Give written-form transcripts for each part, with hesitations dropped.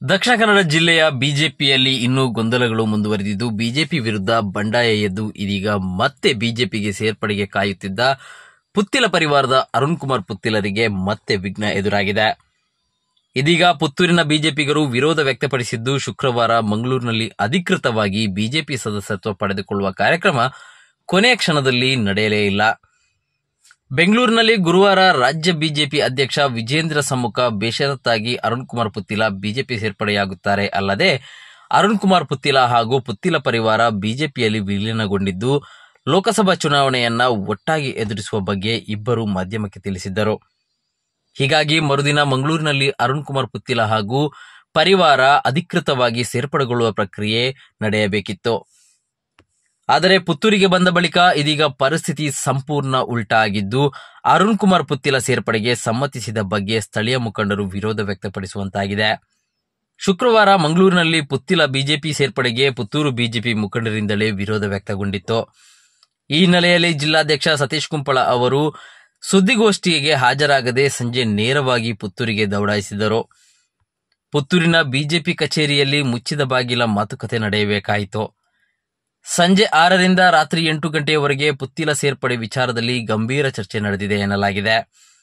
ದಕ್ಷಿಣ ಕನ್ನಡ ಜಿಲ್ಲೆಯ ಬಿಜೆಪಿಯಲ್ಲಿ ಇನ್ನೂ ಗೊಂದಲಗಳು ಮುಂದುವರೆದಿದ್ದು ಬಿಜೆಪಿ ವಿರುದ್ಧ ಬಂಡಾಯ ಎದ್ದು ಇದೀಗ ಮತ್ತೆ ಬಿಜೆಪಿಗೆ ಸೇರ್ಪಡೆಗೆ ಕಾಯುತ್ತಿದ್ದ ಪುತ್ತಿಲ ಪರಿವಾರದ ಅರುಣ್ ಕುಮಾರ್ ಪುತ್ತಿಲರಿಗೆ ಮತ್ತೆ ವಿಘ್ನ ಎದುರಾಗಿದೆ. ಇದೀಗ ಪುತ್ತೂರಿನ ಬಿಜೆಪಿಗರು ವಿರೋಧ ವ್ಯಕ್ತಪಡಿಸಿದ್ದು ಶುಕ್ರವಾರ ಮಂಗಳೂರಿನಲ್ಲಿ ಅಧಿಕೃತವಾಗಿ ಬಿಜೆಪಿ ಸದಸ್ಯತ್ವ ಪಡೆದುಕೊಳ್ಳುವ ಕಾರ್ಯಕ್ರಮ ಕೊನೆಯ ಕ್ಷಣದಲ್ಲಿ ನಡೆಯಲೇ ಇಲ್ಲ. ಬೆಂಗಳೂರಿನಲ್ಲಿ ಗುರುವಾರ ರಾಜ್ಯ ಬಿಜೆಪಿ ಅಧ್ಯಕ್ಷ ವಿಜೇಂದ್ರ ಸಮ್ಮುಖ ಬೇಷರತ್ತಾಗಿ ಅರುಣ್ ಕುಮಾರ್ ಪುತ್ತಿಲ ಬಿಜೆಪಿ ಸೇರ್ಪಡೆಯಾಗುತ್ತಾರೆ. ಅಲ್ಲದೆ ಅರುಣ್ ಕುಮಾರ್ ಪುತ್ತಿಲ ಹಾಗೂ ಪುತ್ತಿಲ ಪರಿವಾರ ಬಿಜೆಪಿಯಲ್ಲಿ ವಿಲೀನಗೊಂಡಿದ್ದು ಲೋಕಸಭಾ ಚುನಾವಣೆಯನ್ನ ಒಟ್ಟಾಗಿ ಎದುರಿಸುವ ಬಗ್ಗೆ ಇಬ್ಬರು ಮಾಧ್ಯಮಕ್ಕೆ ತಿಳಿಸಿದ್ದರು. ಹೀಗಾಗಿ ಮರುದಿನ ಮಂಗಳೂರಿನಲ್ಲಿ ಅರುಣ್ ಕುಮಾರ್ ಪುತ್ತಿಲ ಹಾಗೂ ಪರಿವಾರ ಅಧಿಕೃತವಾಗಿ ಸೇರ್ಪಡೆಗೊಳ್ಳುವ ಪ್ರಕ್ರಿಯೆ ನಡೆಯಬೇಕಿತ್ತು. ಆದರೆ ಪುತ್ತೂರಿಗೆ ಬಂದ ಬಳಿಕ ಇದೀಗ ಪರಿಸ್ಥಿತಿ ಸಂಪೂರ್ಣ ಉಲ್ಟಾ ಆಗಿದ್ದು ಅರುಣ್ ಕುಮಾರ್ ಪುತ್ತಿಲ ಸೇರ್ಪಡೆಗೆ ಸಮ್ಮತಿಸಿದ ಬಗ್ಗೆ ಸ್ಥಳೀಯ ಮುಖಂಡರು ವಿರೋಧ ವ್ಯಕ್ತಪಡಿಸುವಂತಾಗಿದೆ. ಶುಕ್ರವಾರ ಮಂಗಳೂರಿನಲ್ಲಿ ಪುತ್ತಿಲ ಬಿಜೆಪಿ ಸೇರ್ಪಡೆಗೆ ಪುತ್ತೂರು ಬಿಜೆಪಿ ಮುಖಂಡರಿಂದಲೇ ವಿರೋಧ ವ್ಯಕ್ತಗೊಂಡಿತ್ತು. ಈ ಹಿನ್ನೆಲೆಯಲ್ಲಿ ಜಿಲ್ಲಾಧ್ಯಕ್ಷ ಸತೀಶ್ ಕುಂಪಳ ಅವರು ಸುದ್ದಿಗೋಷ್ಠಿಗೆ ಹಾಜರಾಗದೆ ಸಂಜೆ ನೇರವಾಗಿ ಪುತ್ತೂರಿಗೆ ದೌಡಾಯಿಸಿದರು. ಪುತ್ತೂರಿನ ಬಿಜೆಪಿ ಕಚೇರಿಯಲ್ಲಿ ಮುಚ್ಚಿದ ಬಾಗಿಲ ಮಾತುಕತೆ ನಡೆಯಬೇಕಾಯಿತು. ಸಂಜೆ 6ರಿಂದ ರಾತ್ರಿ 8 ಗಂಟೆಯವರೆಗೆ ಪುತ್ತಿಲ ಸೇರ್ಪಡೆ ವಿಚಾರದಲ್ಲಿ ಗಂಭೀರ ಚರ್ಚೆ ನಡೆದಿದೆ ಎನ್ನಲಾಗಿದೆ.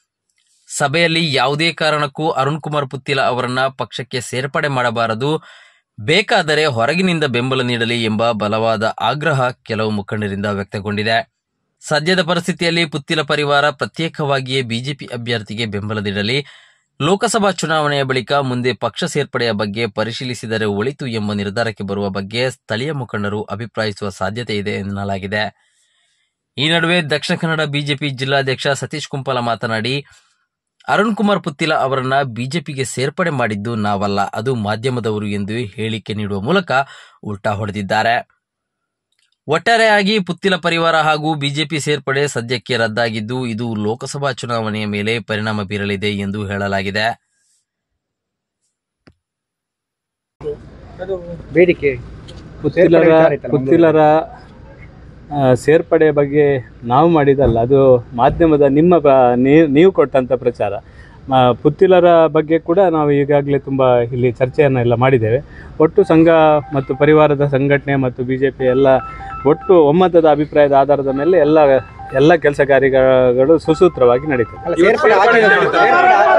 ಸಭೆಯಲ್ಲಿ ಯಾವುದೇ ಕಾರಣಕ್ಕೂ ಅರುಣ್ ಕುಮಾರ್ ಪುತ್ತಿಲ ಅವರನ್ನ ಪಕ್ಷಕ್ಕೆ ಸೇರ್ಪಡೆ ಮಾಡಬಾರದು, ಬೇಕಾದರೆ ಹೊರಗಿನಿಂದ ಬೆಂಬಲ ನೀಡಲಿ ಎಂಬ ಬಲವಾದ ಆಗ್ರಹ ಕೆಲವು ಮುಖಂಡರಿಂದ ವ್ಯಕ್ತಗೊಂಡಿದೆ. ಸದ್ಯದ ಪರಿಸ್ಥಿತಿಯಲ್ಲಿ ಪುತ್ತಿಲ ಪರಿವಾರ ಪ್ರತ್ಯೇಕವಾಗಿಯೇ ಬಿಜೆಪಿ ಅಭ್ಯರ್ಥಿಗೆ ಬೆಂಬಲ ನೀಡಲಿ, ಲೋಕಸಭಾ ಚುನಾವಣೆಯ ಬಳಿಕ ಮುಂದೆ ಪಕ್ಷ ಸೇರ್ಪಡೆಯ ಬಗ್ಗೆ ಪರಿಶೀಲಿಸಿದರೆ ಒಳಿತು ಎಂಬ ನಿರ್ಧಾರಕ್ಕೆ ಬರುವ ಬಗ್ಗೆ ಸ್ಥಳೀಯ ಮುಖಂಡರು ಅಭಿಪ್ರಾಯಿಸುವ ಸಾಧ್ಯತೆ ಇದೆ ಎನ್ನಲಾಗಿದೆ. ಈ ನಡುವೆ ದಕ್ಷಿಣ ಕನ್ನಡ ಬಿಜೆಪಿ ಜಿಲ್ಲಾಧ್ಯಕ್ಷ ಸತೀಶ್ ಕುಂಪಲ ಮಾತನಾಡಿ, ಅರುಣ್ ಕುಮಾರ್ ಪುತ್ತಿಲ ಅವರನ್ನ ಬಿಜೆಪಿಗೆ ಸೇರ್ಪಡೆ ಮಾಡಿದ್ದು ನಾವಲ್ಲ, ಅದು ಮಾಧ್ಯಮದವರು ಎಂದು ಹೇಳಿಕೆ ನೀಡುವ ಮೂಲಕ ಉಲ್ಟಾ ಹೊಡೆದಿದ್ದಾರೆ. ಒಟ್ಟಾರೆಯಾಗಿ ಪುತ್ತಿಲ ಪರಿವಾರ ಹಾಗೂ ಬಿಜೆಪಿ ಸೇರ್ಪಡೆ ಸದ್ಯಕ್ಕೆ ರದ್ದಾಗಿದ್ದು ಇದು ಲೋಕಸಭಾ ಚುನಾವಣೆಯ ಮೇಲೆ ಪರಿಣಾಮ ಬೀರಲಿದೆ ಎಂದು ಹೇಳಲಾಗಿದೆ. ಬೇಡಿಕೆ ಪುತ್ತಿಲರ ಸೇರ್ಪಡೆ ಬಗ್ಗೆ ನಾವು ಮಾಡಿದಲ್ಲ, ಅದು ಮಾಧ್ಯಮದ ನೀವು ಕೊಟ್ಟಂಥ ಪ್ರಚಾರ. ಪುತ್ತಿಲರ ಬಗ್ಗೆ ಕೂಡ ನಾವು ಈಗಾಗಲೇ ತುಂಬ ಇಲ್ಲಿ ಚರ್ಚೆಯನ್ನು ಮಾಡಿದ್ದೇವೆ. ಒಟ್ಟು ಸಂಘ ಮತ್ತು ಪರಿವಾರದ ಸಂಘಟನೆ ಮತ್ತು ಬಿಜೆಪಿ ಎಲ್ಲ ಒಟ್ಟು ಒಮ್ಮತದ ಅಭಿಪ್ರಾಯದ ಆಧಾರದ ಮೇಲೆ ಎಲ್ಲ ಕೆಲಸ ಕಾರ್ಯಗಳು ಸುಸೂತ್ರವಾಗಿ ನಡೀತದೆ.